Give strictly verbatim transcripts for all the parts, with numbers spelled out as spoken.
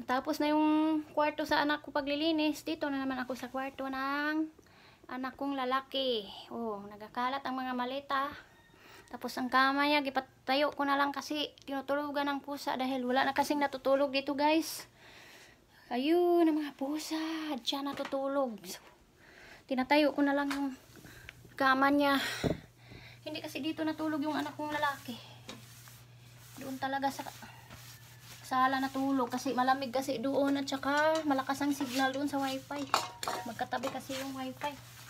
Tapos na yung kwarto sa anak ko paglilinis. Dito na naman ako sa kwarto ng anak kong lalaki. Oh, nagakalat ang mga maleta. Tapos ang kama niya, gipatayo ko na lang kasi tinutulugan ng pusa dahil wala na kasing natutulog dito, guys. Ayun, ang mga pusa. Diyan natutulog. So, tinatayo ko na lang yung kama niya. Hindi kasi dito natulog yung anak kong lalaki. Doon talaga sa sala natulog kasi malamig kasi doon at saka malakas ang signal doon sa wifi. Magkatabi kasi yung wifi.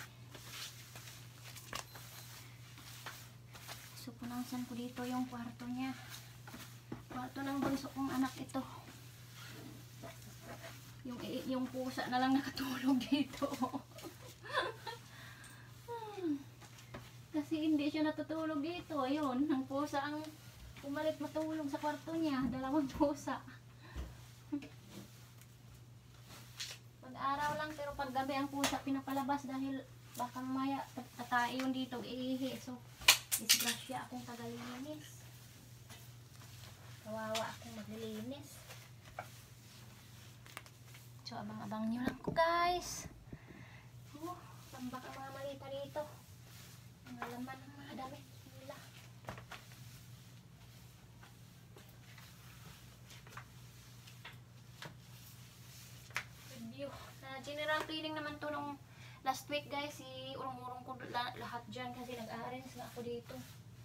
So punasan ko dito yung kwarto niya. Kwarto ng bunso kong anak ito. Yung, yung pusa na lang nakatulog dito. Kasi hindi siya natutulog dito. Ayun, ang pusa ang pumalit matulog sa kwarto niya. Dalawang pusa. Pag araw lang, pero pag gabi ang pusa pinapalabas dahil baka mamaya tatai yun dito, iihi. So, disgrasya akong tagalinis. Kawawa akong maglilinis. So, abang-abang nyo lang ko, guys. Oh, tambak ang mga malita dito. Mga laman ng mga damit nila. Review. Uh, general cleaning naman to nung last week, guys. Si urong-urong ko lahat dyan kasi nag-arrange na ako dito.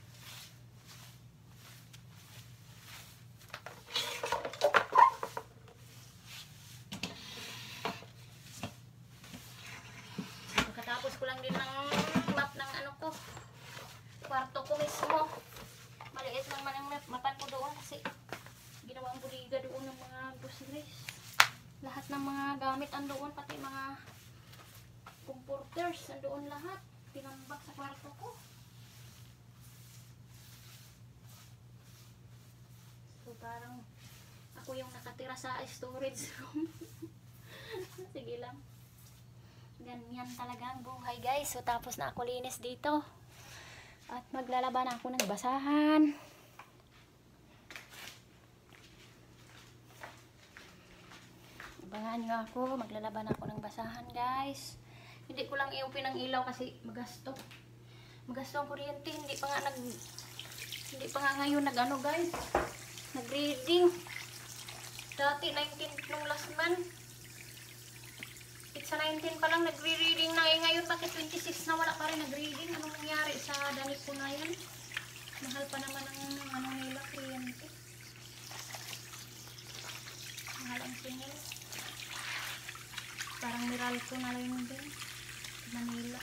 Pagkatapos ko lang din ng map ng ano ko, kwarto ko mismo. Maliit lang man ang mapan ko doon kasi ginawang buliga doon ng mga groceries. Lahat ng mga gamit andoon, pati mga comforters andoon lahat. Tinambak sa kwarto ko. So parang ako yung nakatira sa storage room. Sige lang. Ganyan talaga ang buhay, guys. So tapos na ako linis dito. At maglalaban ako ng basahan. Abangan nyo ako. Maglalaban ako ng basahan, guys. Hindi ko lang iupin ang ilaw kasi magasto. Magasto ang kuryente. Hindi pa nga nag... Hindi pa nga ngayon nag ano, guys. Nag-reading. Dati nineteen nung last month. Sa nineteen pa lang nagre-reading na. Eh, ngayon bakit twenty-six na wala pa rin nag-reading? Anong nangyari sa danit ko na yan? Mahal pa naman ang ano nila, kuryente. Mahal ang tingin. Parang Meralco na lang yun din. Manila.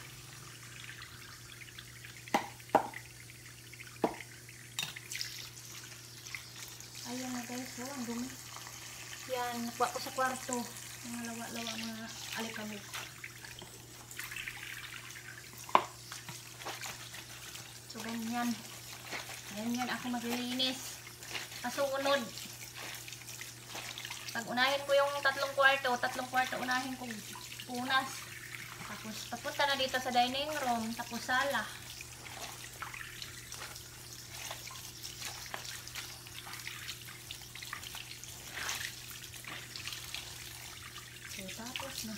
Ayan na, guys. Oh, ang dumi. Yan, nakuha ko sa kwarto. Mga lawa-lawa, mga alikamid. So, ganyan. Ganyan ako maglilinis. Kasunod. Pag unahin ko yung tatlong kwarto, tatlong kwarto unahin ko punas. Tapos, papunta na dito sa dining room. Tapos, sala. So, tapos na.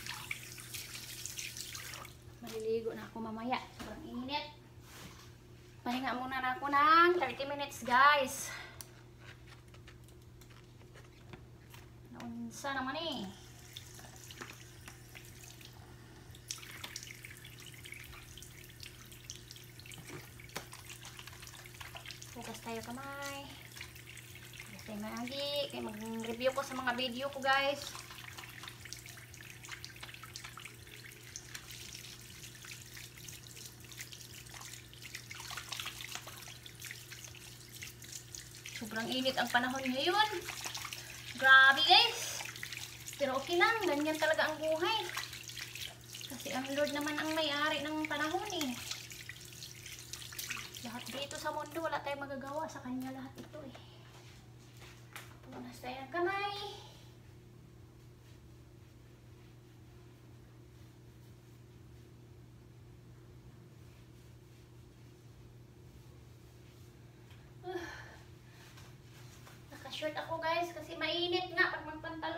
Maliligo na ako mamaya. Sobrang init. Pahinga muna na ako ng thirty minutes, guys. Naunsa naman eh. Hugas tayo kamay. Hugas tayo magi. Kaya mag-review ko sa mga video ko, guys. Sobrang init ang panahon ngayon. Grabe, guys. Pero okay lang. Ganyan talaga ang buhay. Kasi ang Lord naman ang may-ari ng panahon eh. Lahat dito sa mundo, wala tayong magagawa. Sa kanya lahat ito eh. Punas tayo ng kamay. Short ako, guys, kasi mainit nga pag magpantalon.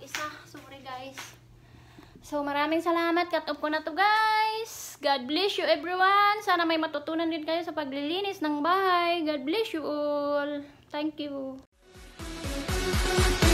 mag-isa. Sorry guys. So, maraming salamat. Cut off ko na to guys. God bless you everyone. Sana may matutunan din kayo sa paglilinis ng bahay. God bless you all. Thank you.